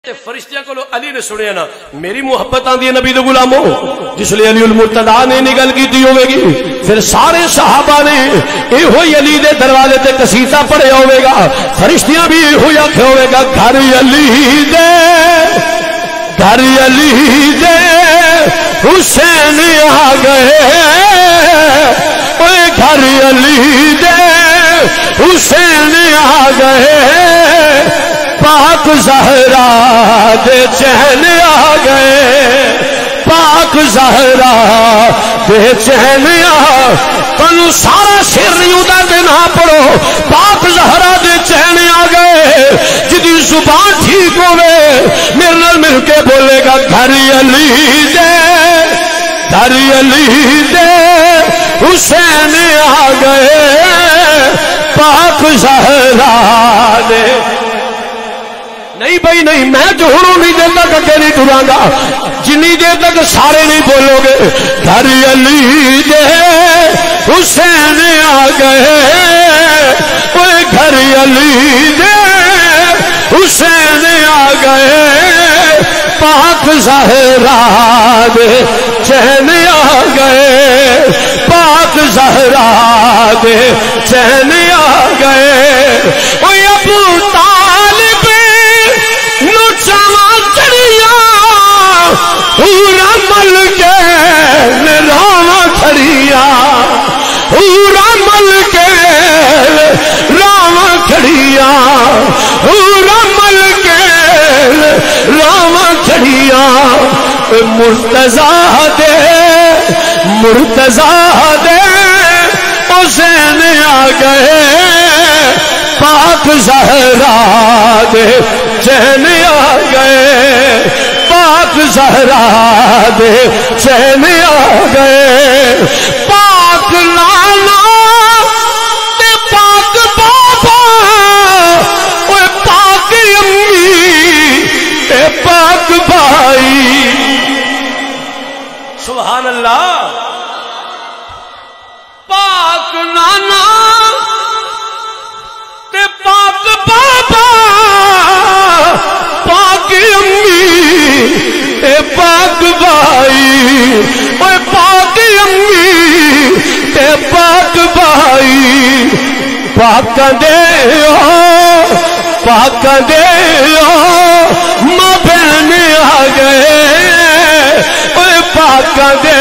فرشتیاں کو علی نے سنیا نا میری محبت آندی ہے نبی دے غلاموں جس لئے علی المرتضیٰ نے نگل کی ہوئے گی پھر سارے صحابہ نے اے ہوئی علی دے دروازے تے قصیدہ پڑھے ہوئے گا فرشتیاں بھی ہوئی آکھے ہوئے گا گھر علی دے حسین آ گئے اوے گھر علی دے حسین آ گئے پاک زہرا دے چہن آ گئے پاک زہرا دے چہن آ تنو سارا شیر نہیں ہوتا دینا پڑھو پاک زہرا دے چہن آ گئے جدی زبان ٹھیک ہوئے میرے نال مل کے بولے گا گھر علی دے حسین آ گئے پاک زہرا دے نہیں بھائی نہیں میں تو ہوں نہیں دیر تک اگے نہیں ٹراں گا جنی دیر تک سارے نہیں بولو گے گھر علی دے حسین آ گئے اوے گھر علی دے حسین آ گئے پاک زہرا دے چہن آ گئے پاک زہرا دے چہن آ گئے اوے ابو طالب پورا مل کے راواں کھڑیاں پورا مل کے راواں کھڑیاں پورا مل کے راواں کھڑیاں مرتضیٰ دے حسین آ گئے پاک زہرا دے چہن آ گئے پاک زہرا دے چہن آ گئے پاک نانا تے پاک بابا اوے پاک امی تے پاک بھائی سبحان اللہ پاک نانا تے پاک بابا پاک امی اے پاک بھائی اے پاک امی تے پاک بھائی پاک دے ماں بہن آ گئے اے پاک دے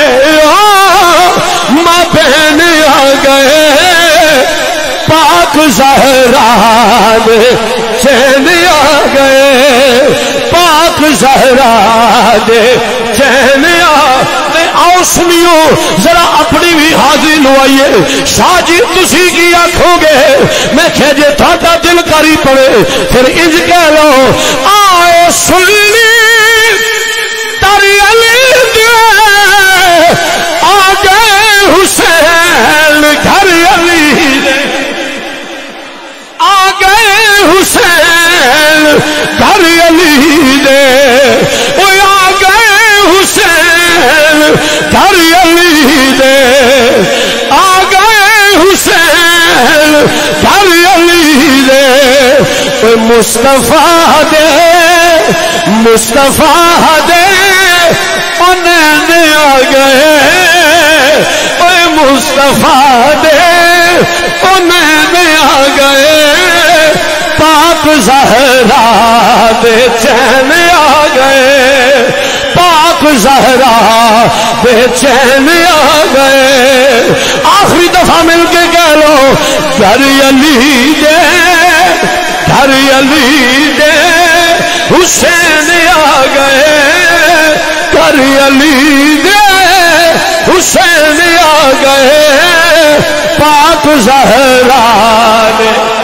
ماں بہن آ گئے پاک زہرا دے چہن آ گئے پاک زہرا دے چہن آ گئے آؤ سنیو ذرا اپنی بھی حاضری لوائیے شاہ جی تسی کی آنکھوں گے میں کہ جے تھوڑا دل کری پڑے پھر انج کہہ لو آئے سنی تاری علی دے آ گئے حسین گھر علی دے آ گئے حسین گھر علی دے وہ آ گئے حسین گھر علی دے آ گئے حسین گھر علی دے وہ مصطفیٰ دے انہیں آ گئے وہ مصطفیٰ دے انہیں آ گئے پاک زہرا دے چین آ گئے پاک زہرا دے چین آ گئے آخری دفعہ مل کے کہہ لو گھر علی دے حسین آ گئے گھر علی دے حسین آ گئے پاک زہرا دے